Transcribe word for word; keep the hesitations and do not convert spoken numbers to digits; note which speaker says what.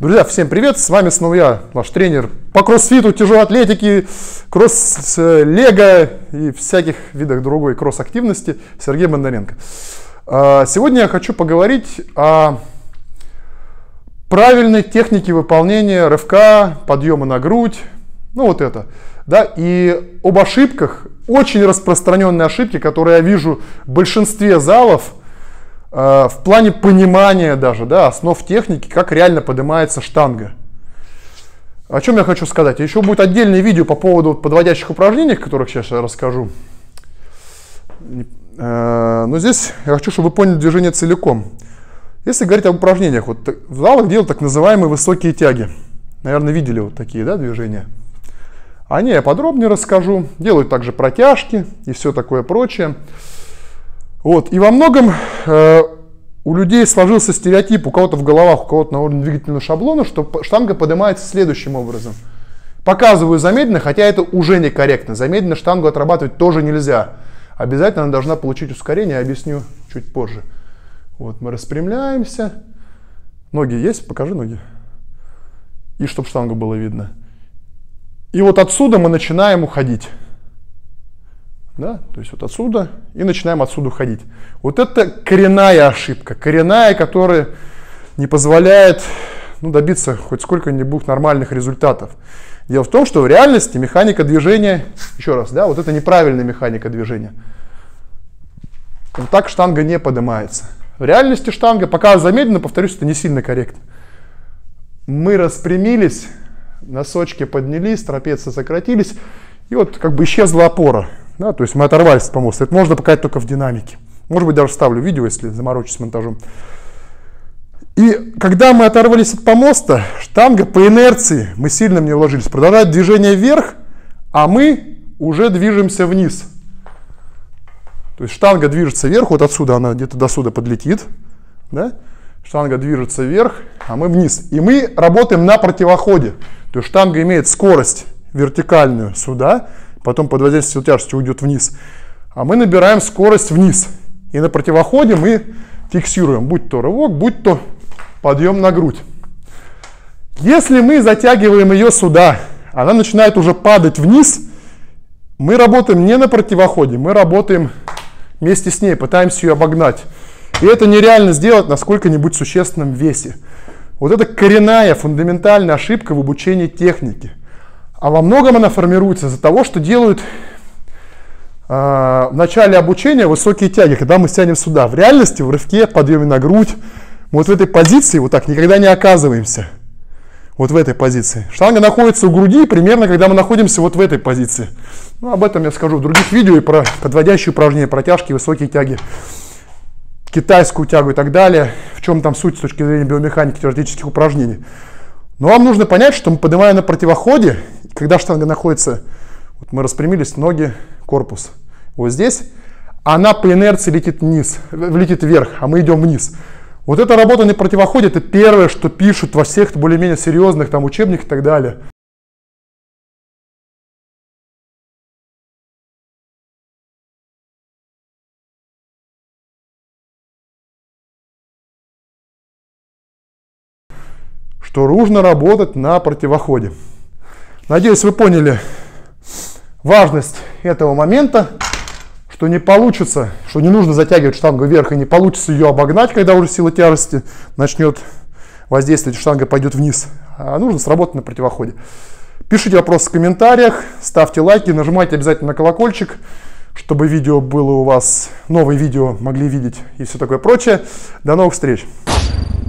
Speaker 1: Друзья, всем привет! С вами снова я, ваш тренер по кроссфиту, тяжелой атлетике, кросс-лего и всяких видах другой кросс-активности Сергей Бондаренко. Сегодня я хочу поговорить о правильной технике выполнения рывка, подъема на грудь, ну вот это, да, и об ошибках, очень распространенные ошибки, которые я вижу в большинстве залов, в плане понимания даже, да, основ техники, как реально поднимается штанга. О чем я хочу сказать? Еще будет отдельное видео по поводу подводящих упражнений, о которых сейчас я расскажу. Но здесь я хочу, чтобы вы поняли движение целиком. Если говорить об упражнениях, вот в залах делают так называемые высокие тяги. Наверное, видели вот такие, да, движения. О ней я подробнее расскажу. Делают также протяжки и все такое прочее. Вот. И во многом э, у людей сложился стереотип, у кого-то в головах, у кого-то на уровне двигательного шаблона, что штанга поднимается следующим образом. Показываю замедленно, хотя это уже некорректно. Замедленно штангу отрабатывать тоже нельзя. Обязательно она должна получить ускорение, я объясню чуть позже. Вот мы распрямляемся. Ноги есть? Покажи ноги. И чтобы штангу было видно. И вот отсюда мы начинаем уходить. Да? То есть вот отсюда и начинаем отсюда уходить. Вот это коренная ошибка, коренная, которая не позволяет ну, добиться хоть сколько-нибудь нормальных результатов. Дело в том, что в реальности механика движения, еще раз, да, вот это неправильная механика движения. Вот так штанга не поднимается. В реальности штанга, пока замедленно, повторюсь, это не сильно корректно. Мы распрямились, носочки поднялись, трапеции сократились, и вот как бы исчезла опора. Да, то есть мы оторвались от помоста. Это можно показать только в динамике. Может быть, даже вставлю видео, если заморочусь с монтажом. И когда мы оторвались от помоста, штанга по инерции, мы сильно в нее вложились, продолжает движение вверх, а мы уже движемся вниз. То есть штанга движется вверх, вот отсюда она где-то до сюда подлетит. Да? Штанга движется вверх, а мы вниз. И мы работаем на противоходе. То есть штанга имеет скорость вертикальную сюда, потом под воздействием тяжести уйдет вниз. А мы набираем скорость вниз. И на противоходе мы фиксируем, будь то рывок, будь то подъем на грудь. Если мы затягиваем ее сюда, она начинает уже падать вниз, мы работаем не на противоходе, мы работаем вместе с ней, пытаемся ее обогнать. И это нереально сделать на сколько-нибудь существенном весе. Вот это коренная, фундаментальная ошибка в обучении техники. А во многом она формируется из-за того, что делают э, в начале обучения высокие тяги, когда мы тянем сюда. В реальности, в рывке, подъеме на грудь, мы вот в этой позиции вот так никогда не оказываемся. Вот в этой позиции. Штанга находится у груди примерно, когда мы находимся вот в этой позиции. Ну, об этом я скажу в других видео и про подводящие упражнения, протяжки, высокие тяги, китайскую тягу и так далее. В чем там суть с точки зрения биомеханики теоретических упражнений. Но вам нужно понять, что мы поднимаем на противоходе, когда штанга находится, вот мы распрямились, ноги, корпус, вот здесь, она по инерции летит вниз, летит вверх, а мы идем вниз. Вот эта работа на противоходе, это первое, что пишут во всех более-менее серьезных там учебниках и так далее. Что нужно работать на противоходе. Надеюсь, вы поняли важность этого момента, что не получится, что не нужно затягивать штангу вверх и не получится ее обогнать, когда уже сила тяжести начнет воздействовать, штанга пойдет вниз, а нужно сработать на противоходе. Пишите вопросы в комментариях, ставьте лайки, нажимайте обязательно на колокольчик, чтобы видео было у вас, новые видео могли видеть и все такое прочее. До новых встреч!